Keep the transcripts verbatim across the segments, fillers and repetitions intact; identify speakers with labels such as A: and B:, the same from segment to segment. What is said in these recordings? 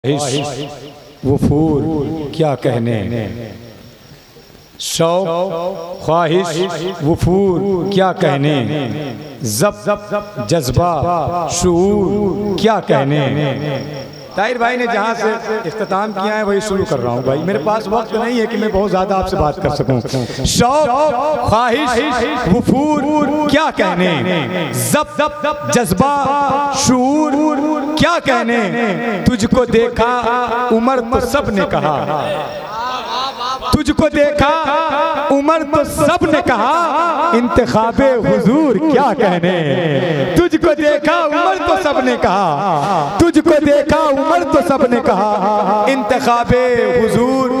A: वफूर क्या कहने, शौक़ ख्वाहिश वफूर क्या कहने, ज़ब्त जज्बा शऊर क्या कहने। ताहिर भाई ने जहाँ से इख्तिताम किया है वही शुरू कर रहा हूँ भाई, मेरे पास वक्त नहीं है कि मैं बहुत ज़्यादा आपसे बात कर सकूँ। शौक़ ख्वाहिश वफूर क्या कहने, ज़ब्त जज्बा शऊर क्या कहने। तुझको देखा उमर तो सब ने कहा, तुझको देखा उमर तो सब ने कहा, इंतखाबे हुजूर क्या कहने। तुझको देखा उमर तो सब ने कहा, तुझको देखा उमर तो सब ने कहा, इंतखाबे हुजूर।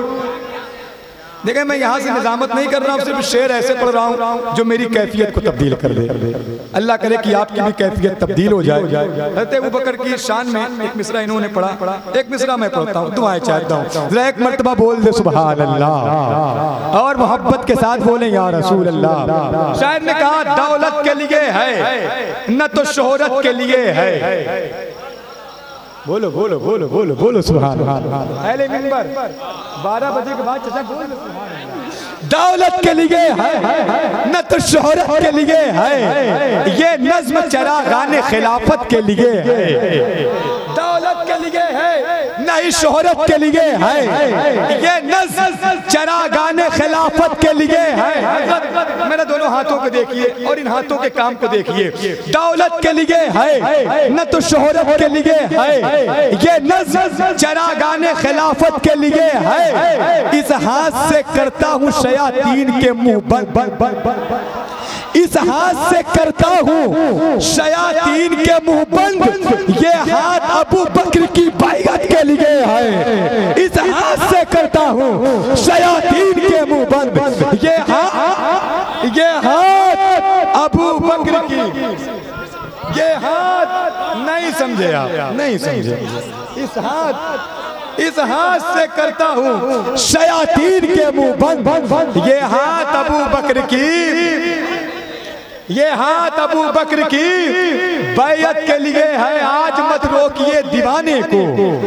A: देखिए मैं यहाँ से निजामत नहीं कर रहा हूँ, सिर्फ शेर ऐसे पढ़ रहा हूँ जो मेरी कैफियत को तब्दील कर दे। अल्लाह करे कि आपकी भी कैफियत तब्दील हो जाए। हज़रत अबू बकर की शान में एक मिसरा इन्होंने पढ़ा, एक मिसरा मैं पढ़ता हूँ, दुआएं चाहता हूँ। जरा एक मर्तबा बोल दे सुभान अल्लाह और मोहब्बत के साथ बोले या रसूल अल्लाह। शायर ने कहा दौलत के लिए है न तो शोहरत के लिए है। बोलो बोलो बोलो बोलो बोलो सुभान अल्लाह। अहले मिंबर बारह बजे के बाद चचा बोलो दौलत के लिए है न तो शोहरत के लिए है, ये नज्म चरागाने खिलाफत के लिए है। दौलत के लिए है नहीं शोहरत के लिए है, ये नज्म चरागाने खिलाफत के लिए है। मेरे दोनों हाथों को देखिए और इन हाथों के काम को देखिए। दौलत के लिए है न तो शोहरत के लिए है, ये नज्म चरागाने खिलाफत के लिए है। इस हाथ से करता हूँ शयातीन के मुंह बंद बंद बंद, इस हाथ से करता हूँ शयातीन के मुंह बंद, ये हाथ अबू बकर की बैअत के लिए है। इस हाथ से करता हूँ शयातीन के मुंह बंद, ये हाथ ये हाथ अबू बकर की, ये हाथ नहीं समझे आप, नहीं समझे। इस हाथ इस हाथ से करता हूँ शयातीन के मुंह बंद, ये हाथ अबू बकर की, ये हाथ अबू बकर की बैयत के लिए है। आज मत रोकिए दीवाने को,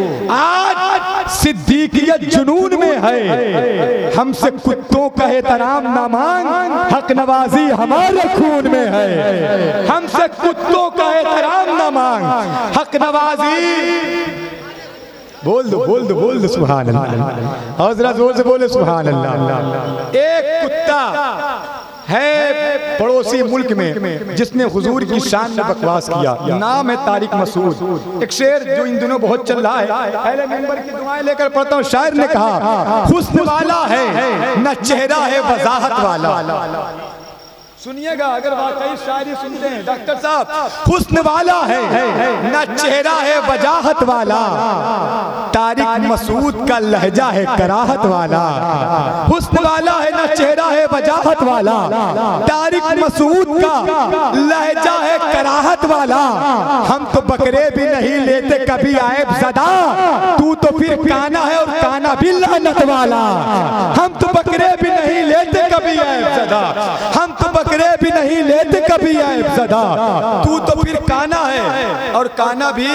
A: आज सिद्दीकियत जुनून में है। हमसे कुत्तों का एहतराम ना मांग, हक नवाजी हमारे खून में है। हमसे कुत्तों का एहतराम ना मांग, हक नवाजी। बोल दो बोल दो बोल दो सुभान अल्लाह, और जरा जोर से बोले सुभान अल्लाह। एक कुत्ता है पड़ोसी मुल्क में जिसने हुजूर की शान में बकवास किया, नाम है तारिक मसूद। एक शेर जो इन दिनों बहुत चल रहा है, अहले मिंबर की दुआएं लेकर पढ़ता हूँ। शायर ने कहा हुस्न वाला है न चेहरा है वजाहत वाला। सुनिएगा अगर वाकई शायरी सुनते हैं डॉक्टर साहब, हुस्न वाला है ना चेहरा है वजाहत वाला, तारिक मसूद का लहजा है कराहत वाला। हुस्न वाला है ना चेहरा है वजाहत वाला, तारिक मसूद का लहजा है कराहत वाला। हम तो बकरे भी नहीं लेते कभी आएब ज़दा, तू तो फिर काना है और काना भी लानत वाला। हम तो बकरे भी नहीं लेते कभी आएब ज़दा, हम तो बकरे भी नहीं लेते कभी आएब ज़दा, तू तो फिर काना है और काना भी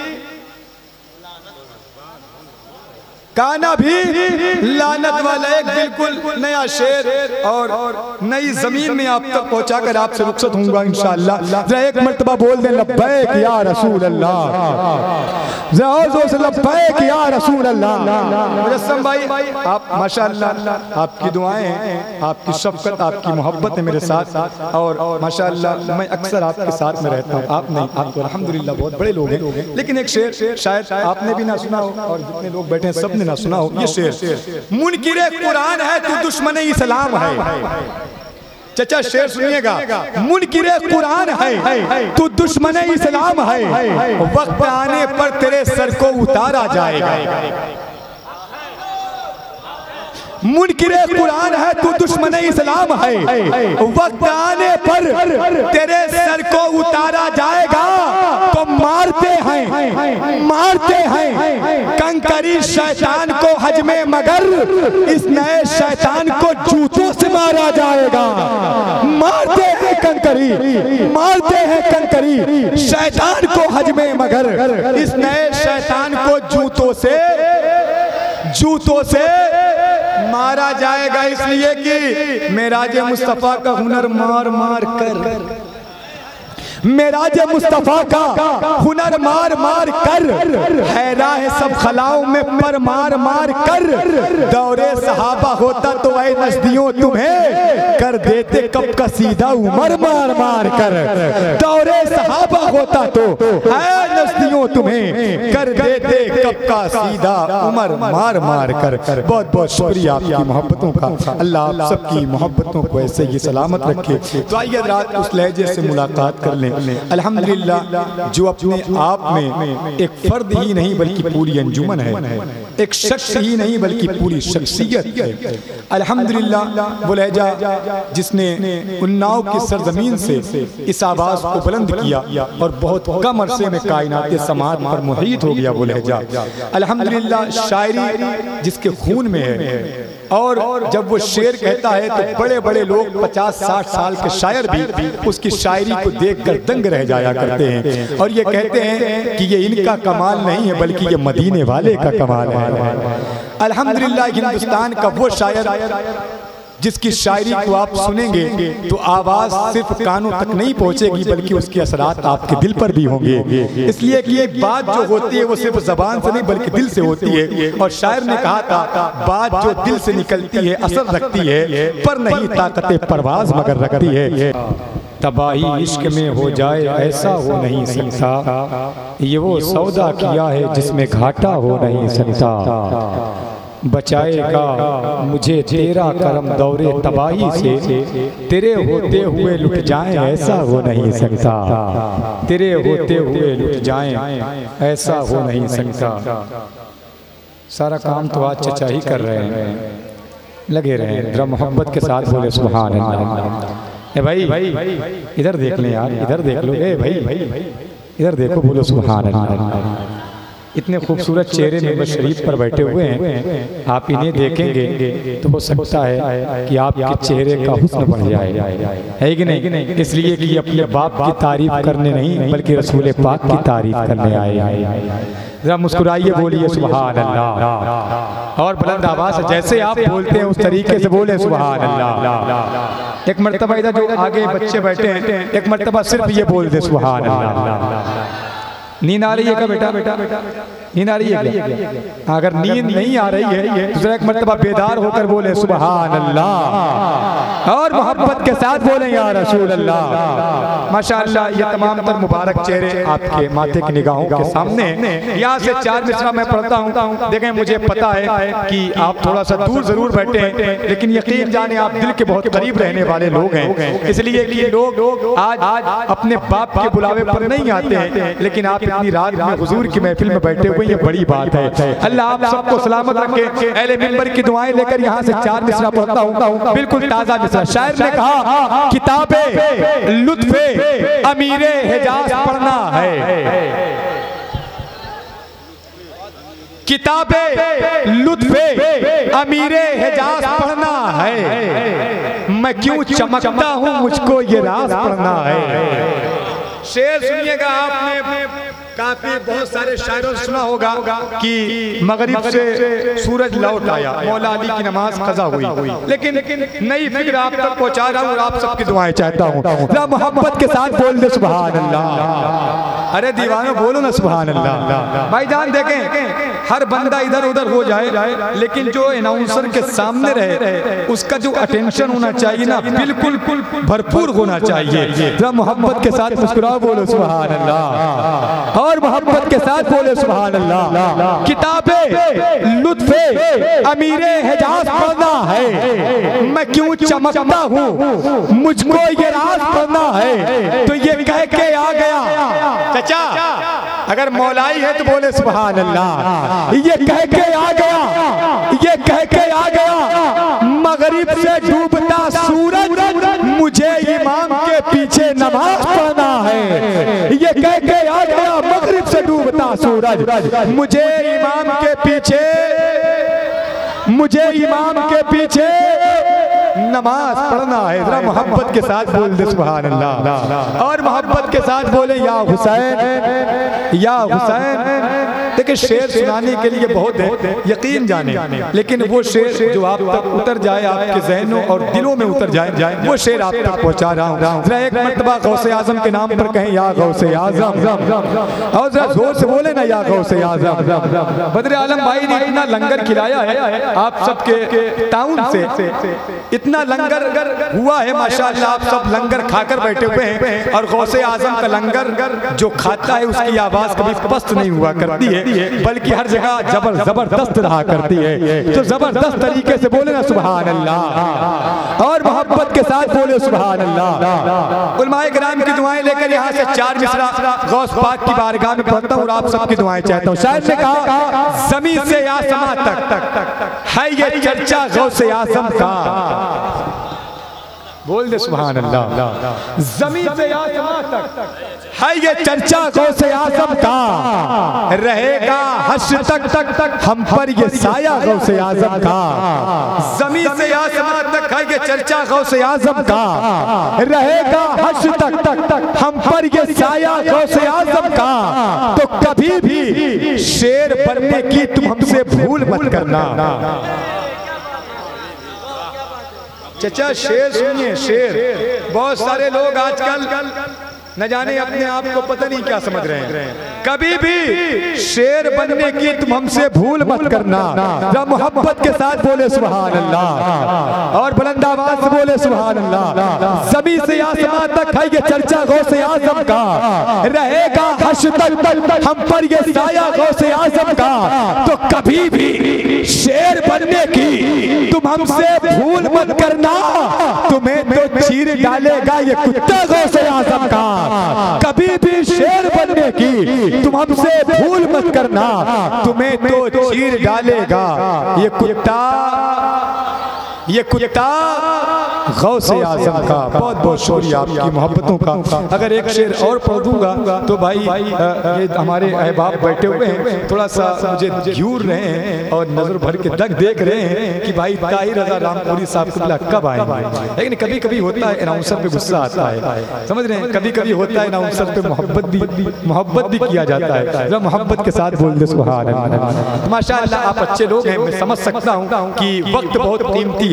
A: काना भी लानत वाला। एक बिल्कुल नया शेर और नई जमीन में आप तक पहुंचाकर आपसे रुखसत होऊंगा इंशाअल्लाह। जरा एक मर्तबा बोल दे लब्बैक या रसूल अल्लाह, जरा जोर से लब्बैक या रसूल अल्लाह। मुजस्सम भाई आप माशाअल्लाह, आपकी दुआएं, आपकी शफकत, आपकी मोहब्बत है मेरे साथ, और माशाअल्लाह मैं अक्सर आपके साथ में रहता हूँ। आप नहीं, आप तो अल्हम्दुलिल्लाह बहुत बड़े लोग हैं, लेकिन एक शेर शायद आपने भी ना सुना हो और जितने लोग बैठे हैं सब ने ना सुना हो। ये शेर मुनकिरे कुरान है तू दुश्मने इस्लाम है। चचा शेर सुनिएगा, मुनकिरे कुरान है तू दुश्मने इस्लाम है, वक्त आने पर तेरे सर को उतारा जाएगा। मुनकिरे कुरान है तू दुश्मन इस्लाम है, वक्त आने पर तेरे सर को उतारा जाएगा। तो मारते हैं मारते हैं कंकरी शैतान को हज में, मगर इस नए शैतान को जूतों से मारा जाएगा। मारते हैं कंकरी मारते हैं कंकरी शैतान को हजमे मगर। इस नए शैतान को जूतों से जूतों से मारा जाएगा, इसलिए कि मेराजे मुस्तफा का हुनर मार मार कर, मेराजे मुस्तफा का हुनर मार मार कर, है राह सब खलाओं में पर मार मार कर। दौरे सहाबा होता तो ऐ नस्दियों तुम्हें कर देते कब का सीधा उमर मार मार कर। दौरे सहाबा होता तो ऐ नस्दियों तुम्हें कर देते कब का सीधा उमर मार मार कर। बहुत बहुत शुक्रिया आपकी मोहब्बतों का, अल्लाह आप सबकी मोहब्बतों को ऐसे ही सलामत रखे। तो आइए रात उस लहजे से मुलाकात कर लें। अल्हम्दुलिल्लाह जो अपने आप में एक फर्द ही नहीं बल्कि पूरी अंजुमन है, एक शख्स ही नहीं बल्कि पूरी शख्सियत है। अल्हम्दुलिल्लाह वो लहजा जिसने उन्नाव की सरजमीन से इस आवाज को बुलंद किया और बहुत कम अरसे में कायनात समात पर मुहीत हो गया वो लहजा। अल्हम्दुलिल्लाह शायरी जिसके खून में है, और जब वो शेर कहता है तो बड़े बड़े लोग पचास साठ साल के शायर भी उसकी शायरी को देखकर दंग रह जाया करते हैं और ये कहते हैं कि ये इनका कमाल नहीं है बल्कि ये मदीने वाले का कमाल है। अल्हम्दुलिल्लाह हिंदुस्तान का वो शायर जिसकी शायरी को आप सुनेंगे तो आवाज सिर्फ कानों तक नहीं पहुंचेगी बल्कि उसके असरात आपके दिल पर भी होंगे। इसलिए कि एक बात जो होती है वो सिर्फ जबान से नहीं बल्कि दिल से होती है, और शायर ने कहा था बात जो दिल से निकलती है असर रखती है पर नहीं ताकते परवाज मगर रखती है। तबाही इश्क में हो जाए ऐसा हो नहीं सकता, ये वो सौदा किया है जिसमें घाटा हो नहीं सकता। बचाएगा मुझे तेरा करम दौरे तबाही से, तेरे होते हुए लुट जाएं ऐसा हो नहीं सकता, तेरे होते हुए लुट जाएं ऐसा हो नहीं सकता। सारा काम तो आज चचा ही कर रहे हैं, लगे रहे जरा मोहब्बत के साथ बोले सुभान अल्लाह। ए भाई इधर देख लें यार, इधर देख लो, ए भाई इधर देखो, बोलो सुभान अल्लाह। इतने खूबसूरत चेहरे में शरीफ पर बैठे हुए हैं, आप इन्हें देखेंगे तो हो सकता है कि आपके चेहरे का हुस्न बढ़ जाए, है कि नहीं? इसलिए कि अपने बाप की तारीफ करने नहीं बल्कि रसूल पाक की तारीफ करने आए। जरा मुस्कुराइए, बोलिए सुभान अल्लाह, और बुलंद आवाज से जैसे आप बोलते हैं उस तरीके से बोले सुभान अल्लाह। एक मर्तबा इधर जो आगे बच्चे बैठे हैं, एक मर्तबा सिर्फ ये बोल दे सुभान अल्लाह। नींद आ रही है क्या बेटा? बेटा नींद आ रही है क्या? अगर नींद नहीं आ रही है तो एक मर्तबा बेदार होकर बोले सुभान अल्लाह, और मोहब्बत के साथ बोले या रसूल अल्लाह। माशाअल्लाह ये तमाम तर मुबारक चेहरे आपके माथे की निगाहों के सामने। यहाँ से चार मिसरा मैं पढ़ता हूँ, देखें मुझे पता है कि आप थोड़ा सा दूर जरूर बैठे हैं लेकिन यकीन जाने आप दिल के बहुत करीब रहने वाले लोग हैं, इसलिए कि लोग आज आज अपने बाप के बुलावे पर नहीं आते हैं लेकिन आप इतनी रात में हुजूर की महफिल में बैठे हुए, ये बड़ी बात है। अल्लाह आप सबको सलामत रखे। अहले मिंबर की दुआएं लेकर यहाँ से चार मिसरा पढ़ता हूँ, बिल्कुल ताजा मिसरा। शायर ने कहा किताबे लुत्फे अमीरे हिजाज पढ़ना है, किताबे लुत्फे अमीरे हिजाज पढ़ना है, मैं क्यों चमकता हूँ मुझको ये राज पढ़ना है। शेर सुनिएगा, आपने काफी बहुत सारे शायरों से सुना होगा कि मगरिब से सूरज लौट आया, मौला अली की नमाज कज़ा हुई, लेकिन नई फिक्र आप तक पहुंचा रहा हूँ और आप सबकी दुआएं चाहता हूँ। मोहब्बत के साथ बोल दे सुभान अल्लाह। अरे दीवानों बोलो ना सुभान अल्लाह। भाईजान देखें हर बंदा इधर उधर हो जाए लेकिन जो अनाउंसर के सामने रहे उसका जो अटेंशन होना चाहिए ना बिल्कुल भरपूर होना चाहिए। मोहब्बत के साथ मुस्कुराओ, बोलो सुभान अल्लाह, और मोहब्बत के साथ बोले सुभान अल्लाह। किताबे लुत्फे अमीरे हिजाज पढ़ना है, मैं क्यों चमकता हूँ मुझको ये राज पढ़ना है। तो ये कह के आ गया चचा, अगर मौलाई है तो बोले सुभान अल्लाह। ये कह के आ गया, ये कह के आ गया मगरिब से डूबता सूरज मुझे इमाम के पीछे नमाज पढ़ना है। ये कह के आ गया मगरिब से डूबता सूरज मुझे इमाम के पीछे, मुझे इमाम के पीछे नमाज पढ़ना है। जरा मोहब्बत के साथ बोल दे सुभान अल्लाह, और मोहब्बत के साथ बोले या हुसैन या हुसैन। देखिए शेर सुनाने के लिए बहुत है, यकीन जाने, लेकिन वो शेर जो आप तक उतर जाए, आपके जहनों और दिलों में उतर जाए, वो शेर आप तक पहुंचा रहा हूँ। जरा एक मर्तबा गौसे आजम के नाम पर कहें या गौसे आजम, और जरा जोर से बोले ना या गौसे आजम। बद्र आलम भाई ने इतना लंगर खिलाया है आप सबके ताउन से, इतना लंगर हुआ है माशाअल्लाह, आप सब लंगर खाकर बैठे हुए हैं, और गौसे आजम का लंगर जो खाता है उसकी आवाज कभी पस्त नहीं हुआ करती है, बल्कि हर जगह जबर जबरदस्त रहा करती है। तो जबरदस्त तरीके से बोले ना सुभान अल्लाह, और मोहब्बत के साथ बोले सुभान अल्लाह। उलमाए किराम की दुआएं लेकर यहाँ से चार मिसरा गौस पाक की बारगाह में पढ़ता हूँ और आप सबकी दुआएं चाहता हूँ। शायद ने कहा ज़मीन से आसमां तक है ये चर्चा गौसे आज़म का, बोल दे सुभान अल्लाह। ज़मीन से आसमां तक है ये चर्चा गौसे आज़म का, रहेगा हश्र तक तक तक हम पर ये साया गौसे आज़म का। ज़मीन से आसमां तक है ये चर्चा गौसे आज़म का, रहेगा हश्र तक तक तक हम पर ये साया गौसे आज़म का। तो कभी भी शेर बनने की तुम हमसे भूल मत करना। चचा शेर सुनिए, शेर। बहुत सारे लोग आजकल न जाने अपने आप को पता नहीं क्या समझ रहे हैं। कभी भी शेर बनने की तुम हमसे भूल मत करना। जब मोहब्बत के साथ बोले सुभान अल्लाह, और बुलंद आवाज से बोले सुभान अल्लाह। ज़मीन से आसमां तक है ये चर्चा गौसे आज़म का, रहेगा हश्र तक तक हम पर ये साया गौसे आज़म का। तो कभी भी शेर बनने की तुम हमसे भूल मत करना, तुम्हें तो चीर डालेगा ये कुत्ता गौसे आज़म का। कभी भी शेर बनने की तुम हमसे भूल मत करना, तुम्हें तो चीर डालेगा ये कुत्ता, ये कुत्ता गौसे आज़म का। बहुत बहुत शुक्रिया आपकी मोहब्बतों का। अगर एक शेर और पढ़ दूंगा तो भाई ये हमारे अहबाब बैठे हुए हैं, थोड़ा सा मुझे घूर रहे हैं और नजर भर के दग देख रहे हैं कि भाई ताहिर रज़ा रामपुरी साहब किबला कब आएंगे। लेकिन कभी कभी होता है अनाउंसर पे गुस्सा आता है, समझ रहे हैं, कभी कभी होता है अनाउंसर पे मोहब्बत भी मोहब्बत भी किया जाता है। जब मोहब्बत के साथ बोल दे सुभान अल्लाह। माशाअल्लाह आप अच्छे लोग हैं, मैं समझ सकता हूँ कि वक्त बहुत कीमती है।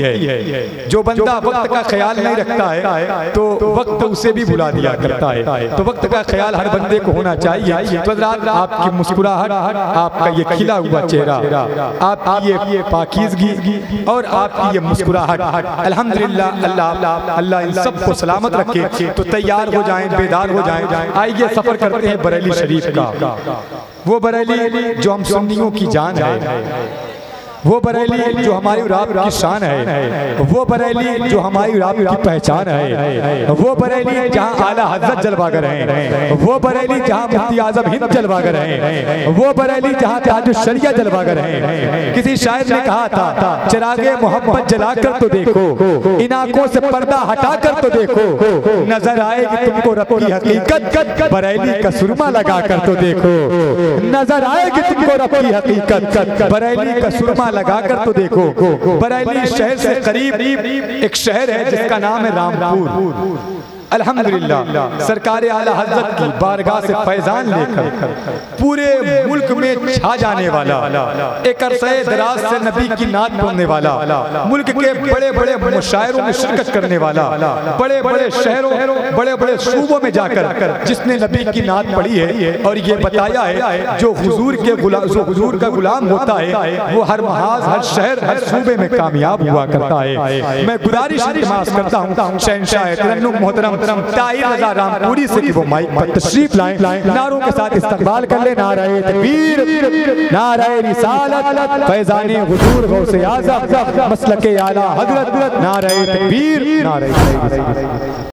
A: जो बंदा वक्त का ख्याल नहीं रखता है तो वक्त उसे भी बुला दिया करता है। तो वक्त का ख्याल हर बंदे को होना चाहिए। तो आपकी मुस्कुराहट, आपका ये खिला हुआ चेहरा, आपकी ये पाकीज़गी और आपकी ये मुस्कुराहट, अल्हम्दुलिल्लाह अल्लाह अल्लाह इन सबको सलामत रखे। तो तैयार हो जाएं, बेदार हो जाएं। आइए सफर करते हैं बरेली शरीफ का। वो बरेली जो हम सुन्नियों की जान है, वो बरेली जो हमारी रात की शान है, वो बरेली जो हमारी रात की पहचान है, वो बरेली जहाँ आला हज़रत जलवागर हैं, वो बरेली जहाँ मुफ्ती आज़म हिंद जलवागर हैं, वो बरेली जहाँ ताजुश शरिया जलवागर हैं। किसी शायर ने कहा था चिरागे मोहब्बत जलाकर तो देखो, इन आंखों से पर्दा हटाकर तो देखो, नजर आएगी तुमको रब की हकीकत, बरेली का सुरमा लगा कर तो देखो, नजर आएगी तुमको रब की हकीकत, बरेली का सुरमा लगा कर तो देखो। बरेली शहर से करीब एक शहर है जिसका नाम है रामपुर। अल्हम्दुलिल्लाह सरकार आला हज़रत की बारगाह से फैजान लेकर पूरे मुल्क में छा जाने वाला, एक अरसे दराज से नबी की नात पढ़ने वाला, मुल्क के बड़े बड़े मुशायरों में शिरकत करने वाला, बड़े बड़े शहरों बड़े बड़े सूबों में जाकर जिसने नबी की नात पढ़ी है और ये बताया है जो हुजूर के गुलाम जो हुजूर का गुलाम होता है वो हर महाज, हर शहर, हर सूबे में कामयाब हुआ करता है। मैं गुजारिश इल्तिमास करता हूँ शहंशाह तरन्नुम मोहतरम ताहिर रज़ा रामपुरी से कि वो माइक पर तशरीफ लाएं, नारों के साथ इस्तकबाल कर ले। नारे तकबीर, नारे रिसालत, फैज़ाने हुजूर गौसे आज़म, मसलके आला हज़रत, नारे तकबीर, नारे